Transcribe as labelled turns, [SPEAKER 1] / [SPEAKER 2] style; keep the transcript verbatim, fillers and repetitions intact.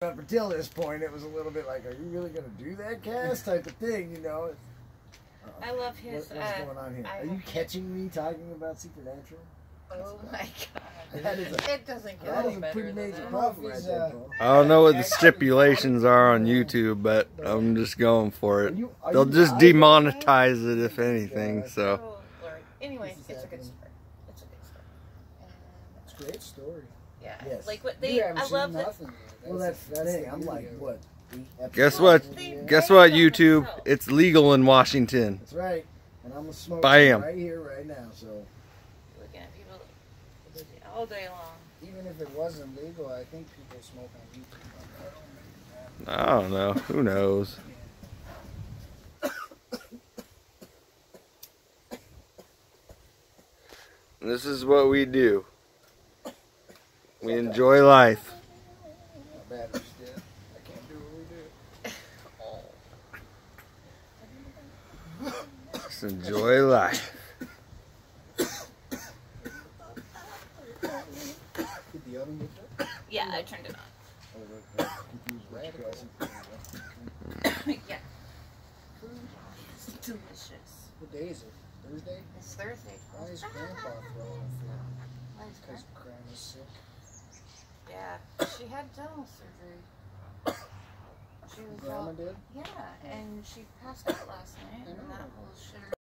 [SPEAKER 1] Up until this point, it was a little bit like, "Are you really going to do that, Cass?" type of thing, you know. It's, uh,
[SPEAKER 2] I love his.
[SPEAKER 1] What, what's
[SPEAKER 2] uh,
[SPEAKER 1] going on here?
[SPEAKER 2] I
[SPEAKER 1] Are you catching me talking about Supernatural?
[SPEAKER 2] Oh my god!
[SPEAKER 1] That is a,
[SPEAKER 2] It doesn't get
[SPEAKER 1] that
[SPEAKER 2] any
[SPEAKER 1] is a
[SPEAKER 2] better
[SPEAKER 1] pretty
[SPEAKER 2] than
[SPEAKER 1] major
[SPEAKER 2] that.
[SPEAKER 1] problem right there, Paul.
[SPEAKER 3] I don't know what the stipulations are on YouTube, but I'm just going for it.
[SPEAKER 1] Are you, are
[SPEAKER 3] They'll
[SPEAKER 1] you
[SPEAKER 3] just
[SPEAKER 1] live?
[SPEAKER 3] demonetize it if anything. So.
[SPEAKER 2] Oh Lord. Anyway, it's a good story. It's a good story. And,
[SPEAKER 4] It's a great story.
[SPEAKER 2] yeah.
[SPEAKER 1] Yes.
[SPEAKER 2] Like what
[SPEAKER 4] You
[SPEAKER 2] they.
[SPEAKER 4] haven't
[SPEAKER 2] I
[SPEAKER 4] seen
[SPEAKER 2] love that.
[SPEAKER 4] nothing yet.
[SPEAKER 1] Well, that's the thing. I'm
[SPEAKER 4] beauty
[SPEAKER 1] like,
[SPEAKER 4] of it.
[SPEAKER 1] what? eight episodes
[SPEAKER 3] Guess what?
[SPEAKER 1] in?
[SPEAKER 3] Guess what? YouTube. It's legal in Washington.
[SPEAKER 1] That's right. And I'm gonna smoke
[SPEAKER 3] Bam.
[SPEAKER 1] right here, right now. So.
[SPEAKER 2] Looking at people all day long.
[SPEAKER 4] Even if it wasn't legal, I think people smoke on YouTube.
[SPEAKER 3] I don't know. Who knows? This is what we do. We enjoy life.
[SPEAKER 4] My battery's dead. I can't do what we do.
[SPEAKER 3] Just enjoy life.
[SPEAKER 4] Did the oven get that?
[SPEAKER 2] Yeah, I turned it on. Yeah. It's delicious.
[SPEAKER 4] What day is it? Thursday?
[SPEAKER 2] It's Thursday.
[SPEAKER 4] Why is Grandpa throwing food?
[SPEAKER 2] Why is
[SPEAKER 4] Because
[SPEAKER 2] Grandpa?
[SPEAKER 4] Grandma's sick.
[SPEAKER 2] Yeah, she had dental surgery. She was
[SPEAKER 4] Grandma
[SPEAKER 2] all,
[SPEAKER 4] did?
[SPEAKER 2] yeah, and she passed out last night, and that whole shit.